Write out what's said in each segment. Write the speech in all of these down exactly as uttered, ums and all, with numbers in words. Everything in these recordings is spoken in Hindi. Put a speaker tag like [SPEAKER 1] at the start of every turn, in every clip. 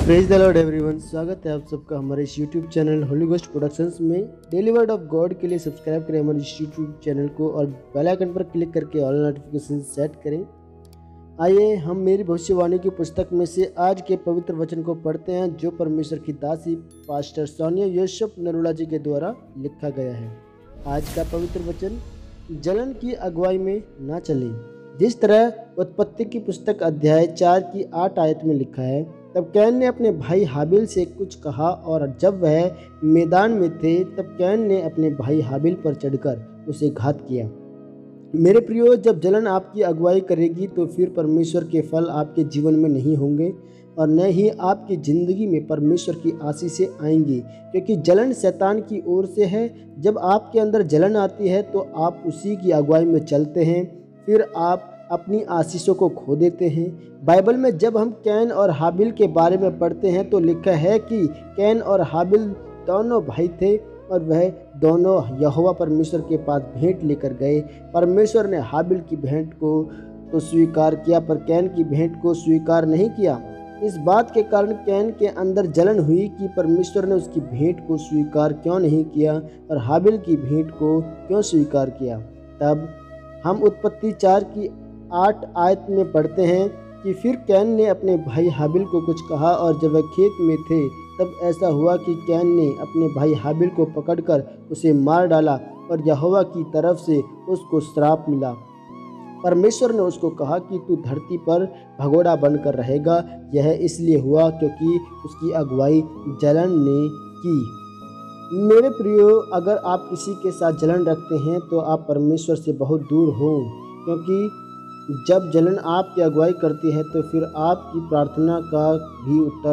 [SPEAKER 1] प्रेज द लॉर्ड एवरीवन, स्वागत है आप सबका हमारे इस YouTube channel Holy Ghost Productions में। डेली वर्ड ऑफ गॉड के लिए सब्सक्राइब करें हमारे इस यूट्यूब चैनल को और बेल आइकन पर क्लिक करके ऑल नोटिफिकेशन सेट करें। आइए हम मेरी भविष्यवाणी की पुस्तक में से आज के पवित्र वचन को पढ़ते हैं, जो परमेश्वर की दासी पास्टर सोनिया यूसुफ नरोला जी के द्वारा लिखा गया है। आज का पवित्र वचन, जलन की अगुवाई में ना चलें। जिस तरह उत्पत्ति की पुस्तक अध्याय चार की आठ आयत में लिखा है, तब कैन ने अपने भाई हाबिल से कुछ कहा और जब वह मैदान में थे तब कैन ने अपने भाई हाबिल पर चढ़कर उसे घात किया। मेरे प्रियो, जब जलन आपकी अगुवाई करेगी तो फिर परमेश्वर के फल आपके जीवन में नहीं होंगे और न ही आपकी ज़िंदगी में परमेश्वर की आशीषें आएंगी, क्योंकि जलन शैतान की ओर से है। जब आपके अंदर जलन आती है तो आप उसी की अगुवाई में चलते हैं, फिर आप अपनी आशीषों को खो देते हैं। बाइबल में जब हम कैन और हाबिल के बारे में पढ़ते हैं तो लिखा है कि कैन और हाबिल दोनों भाई थे और वह दोनों यहोवा परमेश्वर के पास भेंट लेकर गए। परमेश्वर ने हाबिल की भेंट को तो स्वीकार किया पर कैन की भेंट को स्वीकार नहीं किया। इस बात के कारण कैन के अंदर जलन हुई कि परमेश्वर ने उसकी भेंट को स्वीकार क्यों नहीं किया और हाबिल की भेंट को क्यों स्वीकार किया। तब हम उत्पत्ति चार की आठ आयत में पढ़ते हैं कि फिर कैन ने अपने भाई हाबिल को कुछ कहा और जब वह खेत में थे तब ऐसा हुआ कि कैन ने अपने भाई हाबिल को पकड़कर उसे मार डाला और यहोवा की तरफ से उसको श्राप मिला। परमेश्वर ने उसको कहा कि तू धरती पर भगोड़ा बनकर रहेगा। यह इसलिए हुआ क्योंकि उसकी अगुवाई जलन ने की। मेरे प्रियो, अगर आप किसी के साथ जलन रखते हैं तो आप परमेश्वर से बहुत दूर हो, क्योंकि जब जलन आपकी अगुवाई करती है तो फिर आपकी प्रार्थना का भी उत्तर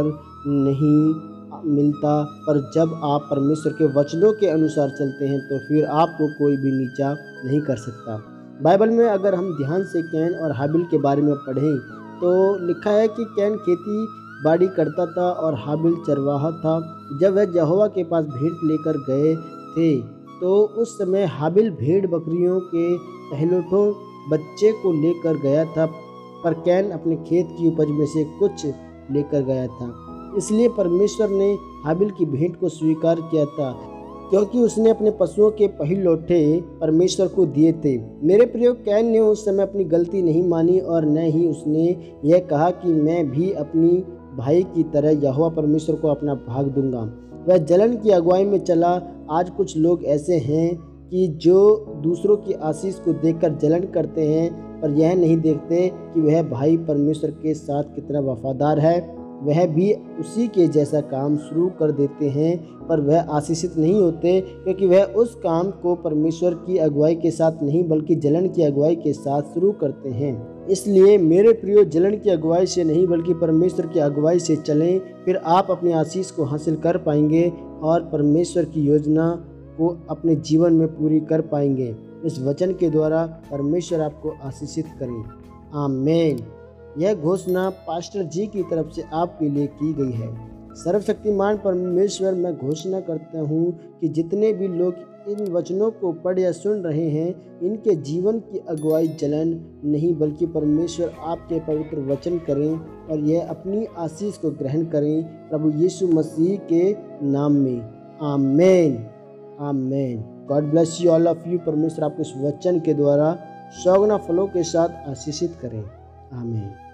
[SPEAKER 1] नहीं मिलता। पर जब आप परमेश्वर के वचनों के अनुसार चलते हैं तो फिर आपको कोई भी नीचा नहीं कर सकता। बाइबल में अगर हम ध्यान से कैन और हाबिल के बारे में पढ़ें तो लिखा है कि कैन खेती बाड़ी करता था और हाबिल चरवाहा था। जब वह यहोवा के पास भेंट लेकर गए थे तो उस समय हाबिल भेड़ बकरियों के पहलोठों बच्चे को लेकर गया था, पर कैन अपने खेत की उपज में से कुछ लेकर गया था। इसलिए परमेश्वर ने हाबिल की भेंट को स्वीकार किया था, क्योंकि उसने अपने पशुओं के पहिलौठे परमेश्वर को दिए थे। मेरे प्रियो, कैन ने उस समय अपनी गलती नहीं मानी और न ही उसने यह कहा कि मैं भी अपनी भाई की तरह यहोवा परमेश्वर को अपना भाग दूंगा। वह जलन की अगुवाई में चला। आज कुछ लोग ऐसे हैं कि जो दूसरों की आशीष को देखकर जलन करते हैं, पर यह नहीं देखते कि वह भाई परमेश्वर के साथ कितना वफादार है। वह भी उसी के जैसा काम शुरू कर देते हैं, पर वह आशीषित नहीं होते, क्योंकि वह उस काम को परमेश्वर की अगुवाई के साथ नहीं बल्कि जलन की अगुवाई के साथ शुरू करते हैं। इसलिए मेरे प्रियो, जलन की अगुवाई से नहीं बल्कि परमेश्वर की अगुवाई से चलें, फिर आप अपनी आशीष को हासिल कर पाएंगे और परमेश्वर की योजना को अपने जीवन में पूरी कर पाएंगे। इस वचन के द्वारा परमेश्वर आपको आशीषित करें। आमीन। यह घोषणा पास्टर जी की तरफ से आपके लिए की गई है। सर्वशक्तिमान परमेश्वर, मैं घोषणा करता हूँ कि जितने भी लोग इन वचनों को पढ़ या सुन रहे हैं, इनके जीवन की अगुवाई जलन नहीं बल्कि परमेश्वर आपके पवित्र वचन करें और यह अपनी आशीष को ग्रहण करें, प्रभु यीशु मसीह के नाम में। आमीन। आमीन। God bless you all of you. परमेश्वर आपको इस वचन के द्वारा सौगुना फलों के साथ आशीषित करें। आमीन।